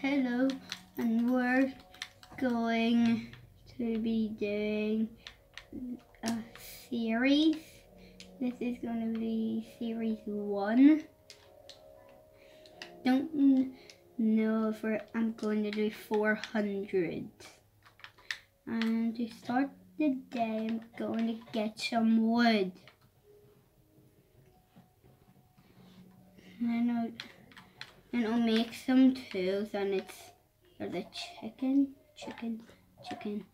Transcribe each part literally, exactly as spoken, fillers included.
Hello, and we're going to be doing a series. This is going to be series one. Don't know if we're, I'm going to do four hundred. And to start the day, I'm going to get some wood. And I'll, and I'll make some tools, and it's for the chicken, chicken, chicken.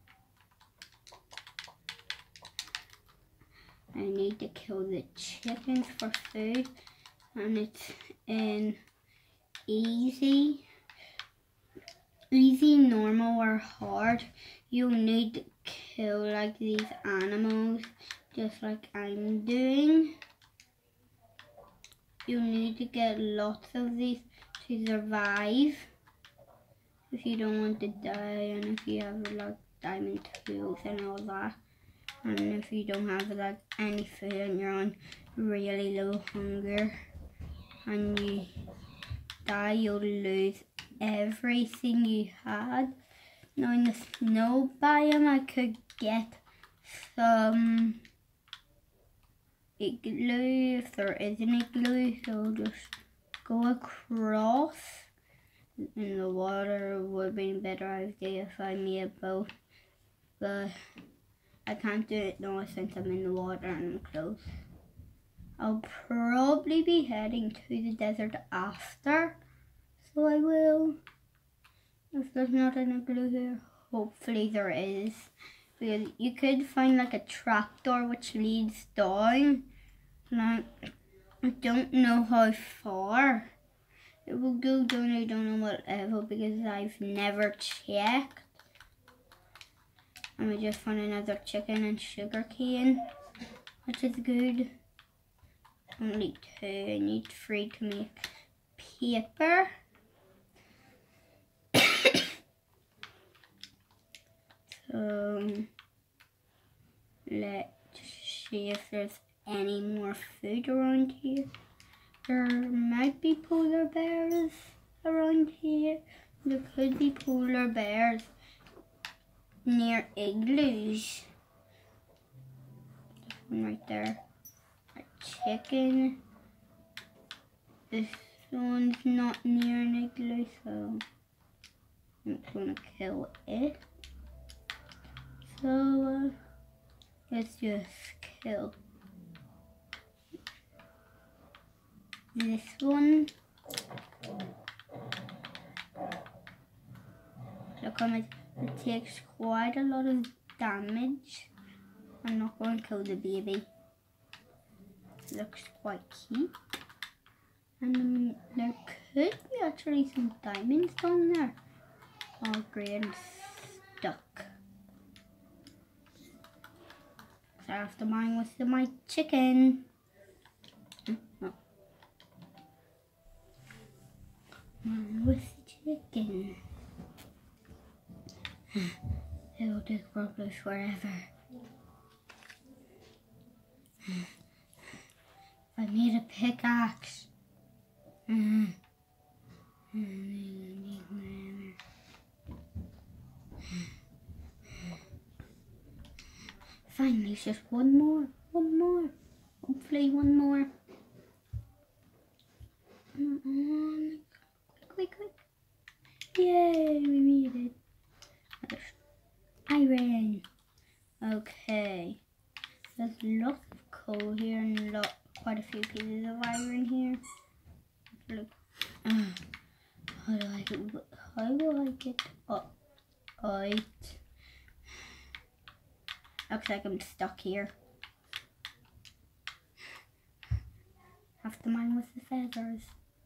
I need to kill the chickens for food, and it's in easy, easy, normal, or hard. You'll need to kill like these animals, just like I'm doing. You need to get lots of these to survive if you don't want to die, and if you have like diamond tools and all that, and if you don't have like any food and you're on really low hunger and you die, you'll lose everything you had. Now in the snow biome I could get some igloo if there is an igloo, so I'll just go across. In the water would have been a better idea if I made a boat, but I can't do it now since I'm in the water and I'm close. I'll probably be heading to the desert after, so I will. If there's not an igloo here, hopefully there is, because you could find like a trapdoor which leads down, and I, I don't know how far it will go down. I don't know what level because I've never checked. And we just found another chicken and sugar cane, which is good. Only two. I need three to make paper. So let's see if there's any more food around here. There might be polar bears around here. There could be polar bears near igloos. This one right there. A chicken. This one's not near an igloo, so I'm gonna kill it. So uh, let's just kill this one. Look how much it takes quite a lot of damage. I'm not going to kill the baby. It looks quite cute. And um, there could be actually some diamonds down there. All grey and stuck. So after mine was the my chicken. Oh. Mine was the chicken. It will take probably forever. I need a pickaxe. Finally, just one more, one more. Hopefully one more. Come on. Quick, quick, quick. Yay, we made it. Iron. Okay. There's lots of coal here and lot, quite a few pieces of iron here. Look. Uh, how do I get, how do I get up? Right. Looks like I'm stuck here. Have to mine with the feathers.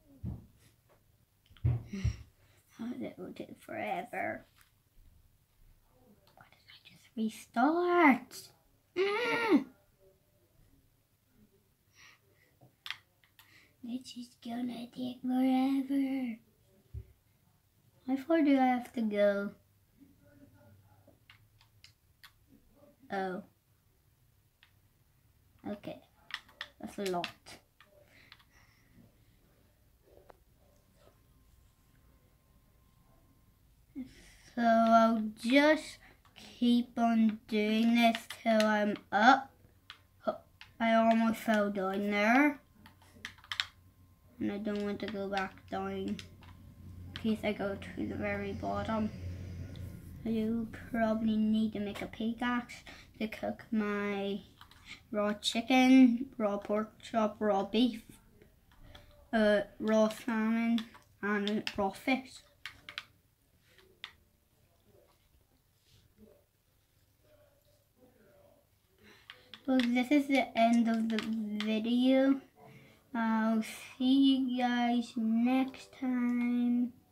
Oh, that will take forever. Why did I just restart? Mm. This is gonna take forever. How far do I have to go? Oh. Okay. That's a lot. So I'll just keep on doing this till I'm up. I almost fell down there. And I don't want to go back down in case I go to the very bottom. You probably need to make a pickaxe to cook my raw chicken, raw pork chop, raw beef, uh, raw salmon, and raw fish. So this is the end of the video. I'll see you guys next time.